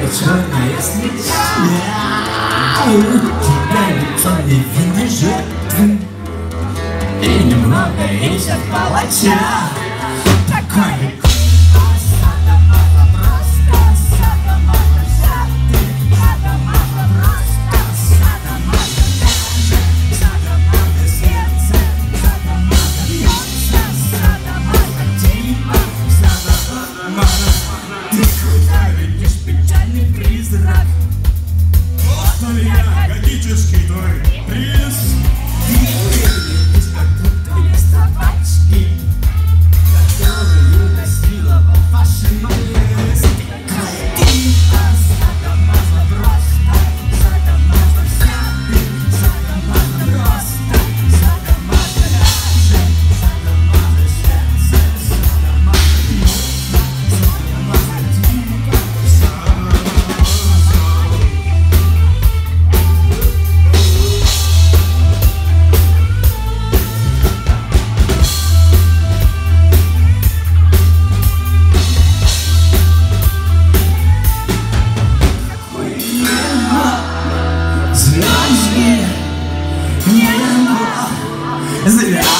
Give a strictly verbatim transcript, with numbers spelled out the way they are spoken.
черная свеча, у тебя лицо невинной жертвы и немного ищет палача. Такой Магический твой приз. Из как будто есть собачки, которую насиловал ваши малец. Садомаза просто, садомаза взяты, садомаза просто, садомаза ряжен, садомаза сердце, садомаза нюша, садомаза типа, Зря